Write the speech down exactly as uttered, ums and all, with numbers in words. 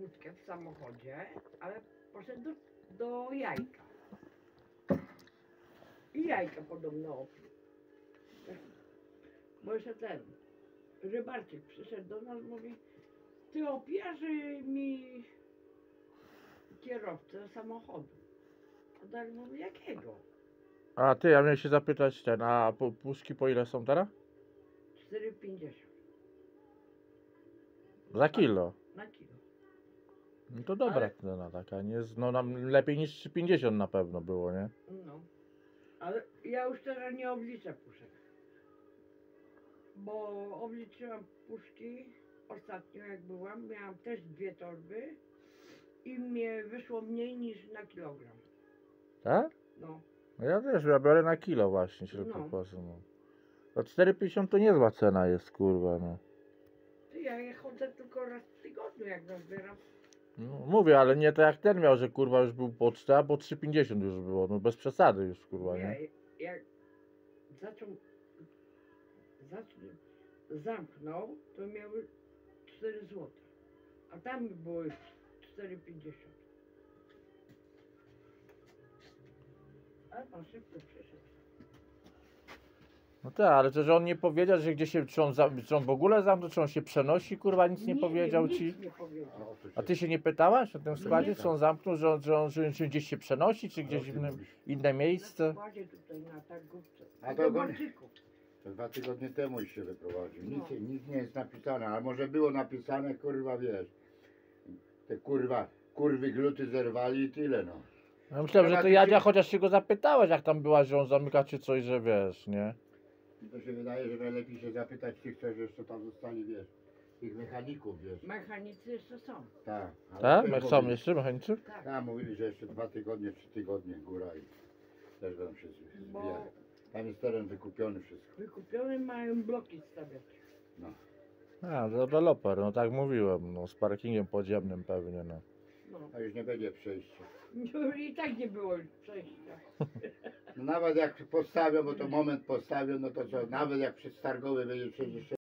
wódkę w samochodzie, ale poszedł do, do jajka. I jajka podobno opił. Bo jeszcze ten rybarczyk przyszedł do nas, mówi: ty opijasz mi kierowcę samochodu. A tak mówi: jakiego? A ty, ja miałem się zapytać ten, a pu- puszki po ile są teraz? cztery pięćdziesiąt Za kilo. na kilo. No to dobra Ale- cena taka, nie jest, no nam lepiej niż trzy pięćdziesiąt na pewno było, nie? No. Ale ja już teraz nie obliczę puszek. Bo obliczyłam puszki ostatnio, jak byłam. Miałam też dwie torby i mnie wyszło mniej niż na kilogram. Tak? No. No ja też, ja biorę na kilo właśnie, tylko No. po prostu, no. To cztery pięćdziesiąt to niezła cena jest, kurwa, no. Ty, ja je chodzę tylko raz w tygodniu, jak nazbieram. No, mówię, ale nie tak jak ten miał, że kurwa już był po cztery, a po trzy pięćdziesiąt już było, no bez przesady już, kurwa, nie? Nie, jak zaczął, zaczął, zamknął, to miały cztery złote. A tam były cztery pięćdziesiąt. Ale pan szybko przyszedł. No tak, ale to, że on nie powiedział, że gdzie się, czy on, za, czy on w ogóle zamknął, czy on się przenosi, kurwa, nic nie, powiedział nic ci? nie powiedział. A ty się nie pytałaś o tym składzie, Nie. czy on zamknął, że on, że on że, czy gdzieś się przenosi, czy gdzieś w innym, inne Na miejsce? składzie tutaj na targówce. A Do to go- Bałtyku. To dwa tygodnie temu się wyprowadził. Nic, No. nic nie jest napisane, ale może było napisane, kurwa, wiesz. Te kurwa, kurwy gluty zerwali i tyle, no. Ja myślałem, że Chyba to ty Jadzia się- chociaż się go zapytałeś, jak tam była, że on zamyka czy coś, że wiesz, nie? I to się wydaje, że najlepiej się zapytać tych, którzy jeszcze tam zostali, wiesz, tych mechaników, wiesz. Mechanicy jeszcze są. Tak. ale Tak? też Jak są mówili- jeszcze mechanicy? Tak. Tak, mówili, że jeszcze dwa tygodnie, trzy tygodnie góra i też będą się z- Bo zbijać. Tam jest teren wykupiony, wszystko. wykupione mają bloki stawiać. No. A, deweloper, no tak mówiłem, no z parkingiem podziemnym pewnie, no. No. A już nie będzie przejścia. I tak nie było już przejścia. No nawet jak postawią, bo to moment postawią, no to co, nawet jak przez targowy będzie przejść jeszcze